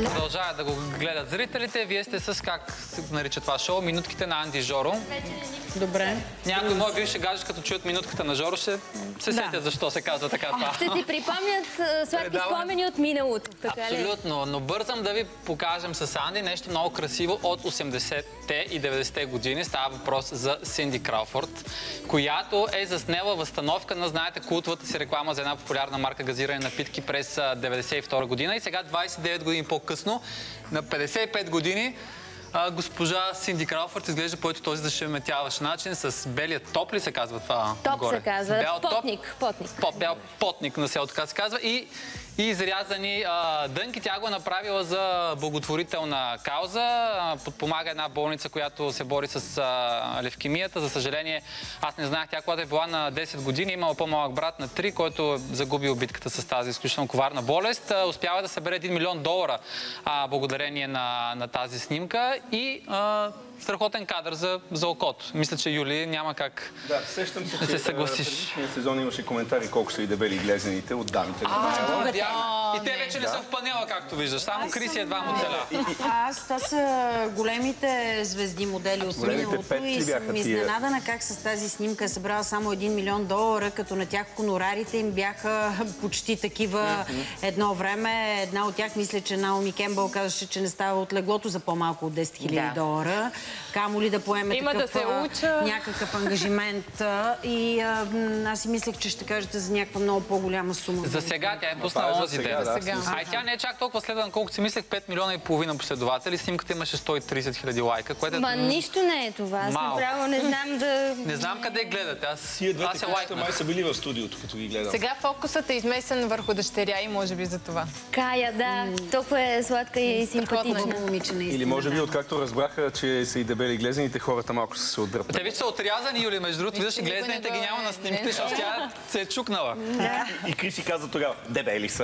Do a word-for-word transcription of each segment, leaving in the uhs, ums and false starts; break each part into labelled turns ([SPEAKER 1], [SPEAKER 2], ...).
[SPEAKER 1] продължават да го гледат зрителите. Вие сте с, как се нарича това шоу, минутките на Анди Жоро.
[SPEAKER 2] Добре.
[SPEAKER 1] Някои мои бивши гаджи, като чуят минутката на Жоро, ще се сетят да. Защо се казва така това.
[SPEAKER 3] Ще си припомнят сладки спомени от миналото. Така
[SPEAKER 1] абсолютно, но бързам да ви покажем с Анди нещо много красиво от осемдесетте и деветдесетте години. Става въпрос за Синди Крауфорд, която е заснела възстановка на, знаете, култовата си реклама за една популярна марка газирани напитки през деветдесет и втора година. И сега, двадесет и девет години по-късно, на петдесет и пет години, А, госпожа Синди Крауфорд изглежда по този зашеметяващ начин с белия топ ли се казва това?
[SPEAKER 3] Топ
[SPEAKER 1] горе?
[SPEAKER 3] се казва.
[SPEAKER 1] Бял
[SPEAKER 3] потник.
[SPEAKER 1] Топ,
[SPEAKER 3] потник.
[SPEAKER 1] По, бял потник на селото, така се казва. И, и изрязани а, дънки. Тя го е направила за благотворителна кауза. А, подпомага една болница, която се бори с а, левкемията. За съжаление, аз не знаех. Тя, когато е била на десет години, имала по-малък брат на три, който загубил битката с тази изключително коварна болест. А, успява да събере един милион долара а, благодарение на, на тази снимка. И а, страхотен кадър за, за окото. Мисля, че Юли няма как
[SPEAKER 4] да, сещам се,
[SPEAKER 1] да се съгласиш.
[SPEAKER 4] В предишния сезон имаше коментари колко са и дебели глезените от дамите.
[SPEAKER 1] А, а, и те вече не, не са в панела, както виждаш. Само Криси едва му целя.
[SPEAKER 2] Аз, това са големите звезди модели от миналото и съм изненадана как с тази снимка е събрала само един милион долара, като на тях хонорарите им бяха почти такива едно време. Една от тях, мисля, че Наоми Кембъл казваше, че не става от леглото за по-малко от десет хиляди долара. Камо ли да поеме
[SPEAKER 5] Има
[SPEAKER 2] такъв,
[SPEAKER 5] да се уча.
[SPEAKER 2] някакъв ангажимент. И а, аз си мислех, че ще кажете за някаква много по-голяма сума.
[SPEAKER 1] За сега тя е пуснала онзи ден. А и тя не е чак толкова следвана, колкото си мислех, пет милиона и половина последователи. Снимката имаше сто и тридесет хиляди лайка, което е...
[SPEAKER 3] Ма нищо не е това. Аз направо не знам да...
[SPEAKER 1] Не знам къде гледате. Аз
[SPEAKER 4] Тия двете кучета май са били в студиото, като ги гледам.
[SPEAKER 5] Сега фокусът е измесен върху дъщеря и може би за това.
[SPEAKER 3] Кая, да. Толкова е сладка и симпатична.
[SPEAKER 4] Или може би, откакто разбраха, че са и дебели глезените, хората малко са се отдръпнали.
[SPEAKER 1] Те вече са отрязани, Юли, между другото. Виждаш, глезените ги няма на снимките, защото тя се е чукнала.
[SPEAKER 4] И Криси каза тогава, дебели са.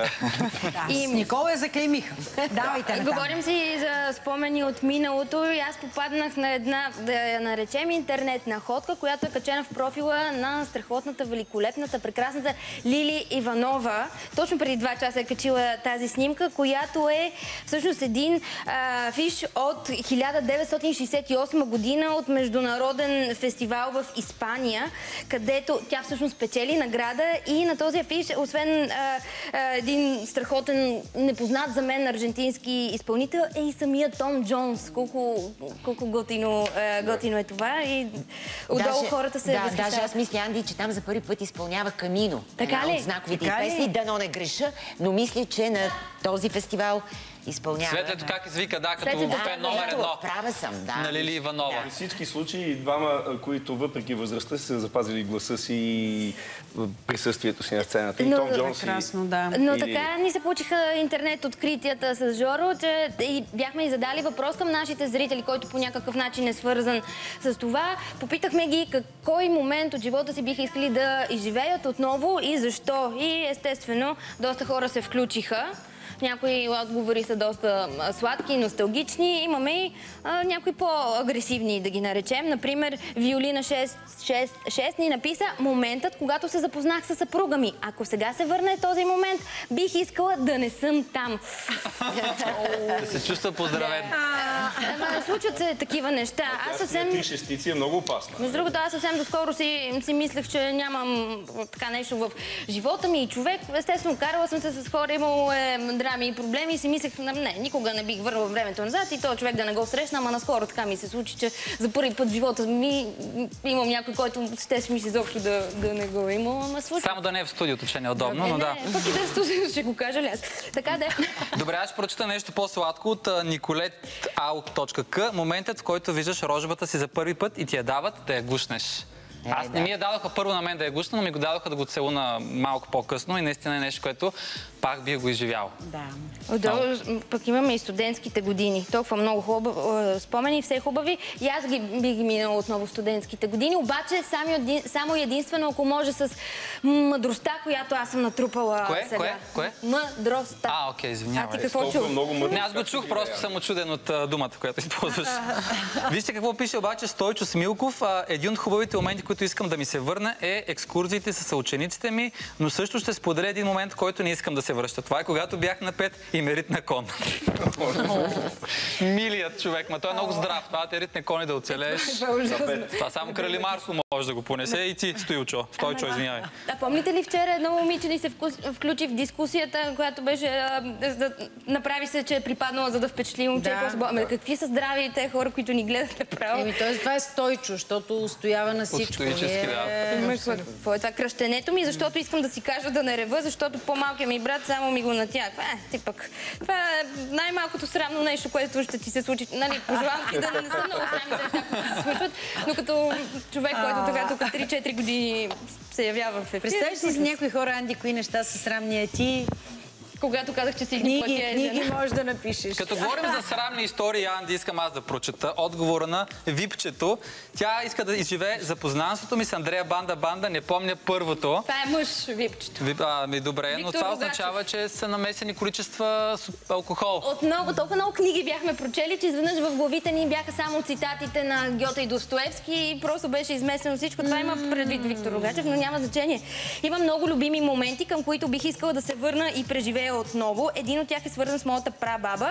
[SPEAKER 2] И Никола я заклеймиха. Давайте натам.
[SPEAKER 3] Говорим си за спомени от миналото и аз попаднах на една, да я наречем, интернет находка, която е качена в профила на страхотната, великолепната, прекрасната Лили Иванова. Точно преди два часа е качила тази снимка, която е всъщност един а, фиш от хиляда деветстотин шейсет и осма година от международен фестивал в Испания, където тя всъщност печели награда и на този афиш, освен а, а, един страхотен, непознат за мен аржентински изпълнител, е и самия Том Джонс. Колко, колко готино, а, готино е това и отдолу даже, хората се
[SPEAKER 6] да,
[SPEAKER 3] възхищават.
[SPEAKER 6] Даже аз мисля, Анди, че там за първи път изпълнява Камино.
[SPEAKER 3] Така
[SPEAKER 6] една
[SPEAKER 3] ли?
[SPEAKER 6] от знаковите
[SPEAKER 3] Така
[SPEAKER 6] песни.
[SPEAKER 3] ли?
[SPEAKER 6] Дано не греша, но мисля, че на този фестивал изпълнява.
[SPEAKER 1] Светлето как извика, да, като
[SPEAKER 3] Светлето,
[SPEAKER 1] въобще
[SPEAKER 3] да,
[SPEAKER 1] номер
[SPEAKER 3] да.
[SPEAKER 1] едно.
[SPEAKER 6] Права съм, да.
[SPEAKER 1] На Лили Иванова.
[SPEAKER 4] В всички случаи двама, които въпреки възрастта си са запазили гласа си и присъствието си на сцената. И
[SPEAKER 3] Но,
[SPEAKER 4] Том Джонс
[SPEAKER 2] прекрасно, да.
[SPEAKER 3] Но
[SPEAKER 4] Или...
[SPEAKER 3] така ни се получиха интернет откритията с Жоро, че и бяхме и задали въпрос към нашите зрители, който по някакъв начин е свързан с това. Попитахме ги кой момент от живота си биха искали да изживеят отново и защо. И естествено, доста хора се включиха. Някои отговори са доста сладки, носталгични. Имаме и а, някои по-агресивни, да ги наречем. Например, Виолина шест шест ни написа моментът, когато се запознах с съпруга ми. Ако сега се върне този момент, бих искала да не съм там.
[SPEAKER 1] Да се чувства поздравен.
[SPEAKER 3] Ама случват се такива неща. Аз съвсем...
[SPEAKER 4] Три шестици е много опасно.
[SPEAKER 3] Между другото, аз съвсем доскоро си, си мислех, че нямам така нещо в живота ми и човек. Естествено, карала съм се с хора, имало е драми и проблеми и си мислех, не, никога не бих върнала времето назад и този човек да не го срещна, ама наскоро така ми се случи, че за първи път в живота ми имам някой, който ще ми се изобщо да, да не го има, ама случва.
[SPEAKER 1] Само да не е в студиото, че не е удобно, но да.
[SPEAKER 3] Не, пък и да е в студиото, ще го кажа ли аз. Така да.
[SPEAKER 1] Добре, аз ще прочита нещо по-сладко от Николет Аут точка к. Моментът, в който виждаш рожбата си за първи път и ти я дават да я гушнеш. Аз не ми я дадоха първо на мен да я гушна, но ми го дадоха да го целуна малко по-късно и наистина е нещо, което пак бих го изживял.
[SPEAKER 3] Да. Отдолу пък имаме и студентските години. Толкова много хубави спомени, все хубави. И аз ги, бих ги минала отново студентските години. Обаче само единствено, ако може с мъдростта, която аз съм натрупала
[SPEAKER 1] Кое?
[SPEAKER 3] сега.
[SPEAKER 1] Кое? Кое?
[SPEAKER 3] Мъдростта.
[SPEAKER 1] А, окей, извинявай.
[SPEAKER 3] А ти какво чух?
[SPEAKER 1] Не, аз го чух, просто съм очуден от а, думата, която използваш. Вижте какво пише обаче Стойчо Смилков. А, един от хубавите моменти, които искам да ми се върне, е екскурзиите с учениците ми, но също ще споделя един момент, който не искам да се връща. Това е когато бях на пет и ме ритна кон. Милият човек, ма той е много здрав. Това те ритне кони да оцелееш. Това само Крали Марко може да го понесе и ти, Стоилчо. Стойчо, извинявай.
[SPEAKER 3] А помните ли вчера едно момиче ни се включи в дискусията, която беше направи се, че е припаднала, за да впечатли момче. Ама какви са здрави те хора, които ни гледат направо?
[SPEAKER 2] Еми, т.е. това е Стойчо, защото устоява на всичко.
[SPEAKER 1] Стоически, да.
[SPEAKER 3] Какво е това кръщенето ми? Защото искам да си кажа да не рева, защото по-малкият ми брат само ми го натягва. Е, ти пък. Това е най-малкото срамно нещо, което ще ти се случи. Нали, пожелавам ти да не са много срамни неща, които се случват, но като човек, който така тук три-четири години се явява в ефир.
[SPEAKER 2] Представиш си с някои хора, Анди, кои неща са срамни, а ти...
[SPEAKER 3] Когато казах, че си ги платя.
[SPEAKER 2] Книги можеш да напишеш.
[SPEAKER 1] Като говорим за срамни истории, Анди, искам аз да прочета отговора на Випчето. Тя иска да изживее запознанството ми с Андрея Банда Банда, не помня първото.
[SPEAKER 3] Това е мъж, Випчето.
[SPEAKER 1] Вип, а, ми добре, Виктор, но това означава, че са намесени количества алкохол.
[SPEAKER 3] От много, толкова много книги бяхме прочели, че изведнъж в главите ни бяха само цитатите на Гьоте и Достоевски и просто беше изместено всичко. Това има предвид Виктор Рогачев, но няма значение. Има много любими моменти, към които бих искала да се върна и преживея отново. Един от тях е свързан с моята прабаба.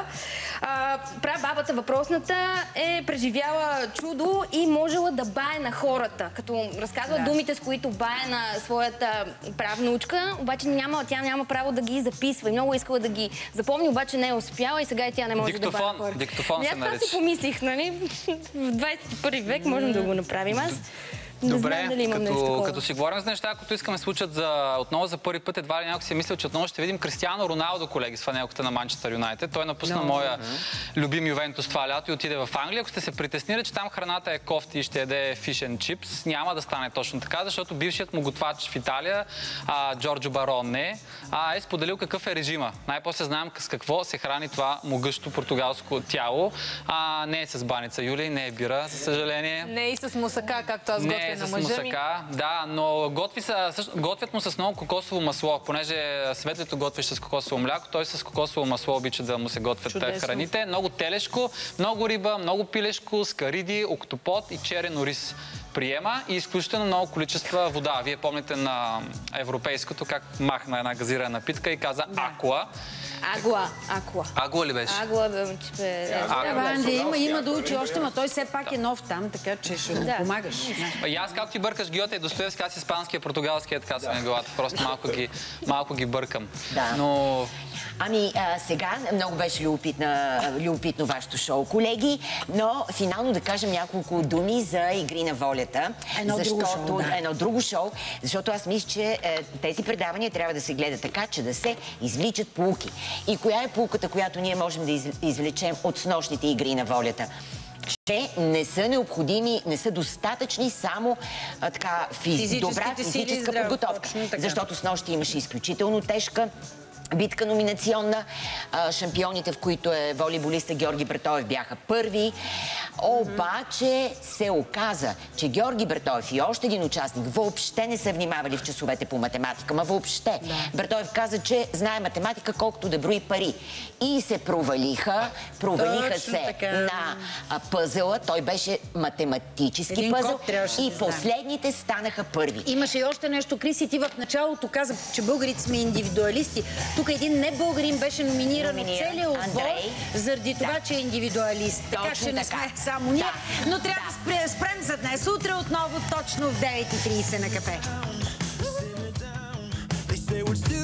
[SPEAKER 3] А, прабабата въпросната е преживяла чудо и можела да бае на хората. Като разказва да. думите, с които бае на своята правнучка, обаче няма, тя няма право да ги записва. И много искала да ги запомни, обаче не е успяла и сега и тя не може
[SPEAKER 1] Диктофон.
[SPEAKER 3] да бае хора.
[SPEAKER 1] Диктофон се нарича.
[SPEAKER 3] Аз това си помислих, нали? В двадесет и първи век можем да го направим. Аз
[SPEAKER 1] добре, като, като си говорим за неща, които искаме случат за, отново за първи път, едва ли някой си е мислил, че отново ще видим Кристиано Роналдо, колеги, с фанелката на Манчестър Юнайтед. Той напусна no. моя любим Ювентус това лято и отиде в Англия. Ако сте се притеснили, че там храната е кофти и ще яде fish and chips, няма да стане точно така, защото бившият му готвач в Италия, а, Джорджо Бароне, а, е споделил какъв е режима. Най-после знаем с какво се храни това могъщо португалско тяло. А, не е с баница, Юли, не е бира, за съжаление.
[SPEAKER 5] Не е и с мусака, както аз готвя.
[SPEAKER 1] С мусака, да, но готви са, също, готвят му с много кокосово масло, понеже Светлето готвиш с кокосово мляко, той с кокосово масло обича да му се готвят Чудесно. храните. Много телешко, много риба, много пилешко, скариди, октопод и черен ориз приема и изключително много количества вода. Вие помните на европейското как махна една газирана напитка и каза да. акуа.
[SPEAKER 3] Агуа, акуа.
[SPEAKER 1] Агуа ли беше?
[SPEAKER 3] Агуа, бе, че...
[SPEAKER 2] Анди, има, има да учи още, но той все пак е нов там, така че ще го помагаш.
[SPEAKER 1] И аз, както ти бъркаш Гьоте и Достоевски, аз испанския, португалския, така са ми главата. Просто малко ги, малко ги бъркам.
[SPEAKER 6] Да.
[SPEAKER 1] Но...
[SPEAKER 6] Ами а, сега много беше любопитно вашето шоу, колеги, но финално да кажем няколко думи за Игри на волята.
[SPEAKER 2] Едно
[SPEAKER 6] защото,
[SPEAKER 2] друго шоу, да.
[SPEAKER 6] Едно друго шоу, защото аз мисля, че е, тези предавания трябва да се гледат така, че да се извличат поуки. И коя е поуката, която ние можем да из, извлечем от снощните Игри на волята? Че не са необходими, не са достатъчни само а, така, физ... добра физическа подготовка. Защото снощи имаше изключително тежка битка номинационна. Шампионите, в които е волейболиста Георги Братоев, бяха първи. Обаче се оказа, че Георги Братоев и още един участник въобще не са внимавали в часовете по математика. Ма въобще. Да. Братоев каза, че знае математика колкото да брои пари. И се провалиха. Провалиха Точно се така. на пъзела. Той беше математически един пъзел. И да последните станаха първи.
[SPEAKER 2] Имаше и още нещо. Криси, ти в началото каза, че българите сме индивидуалисти. Тук един не българин беше номиниран от целия отбор, заради това, да. че е индивидуалист. Така Точно че не така. сме само ние. Да. Но трябва да, да спрем за днес. Утре отново точно в девет и тридесет на кафе.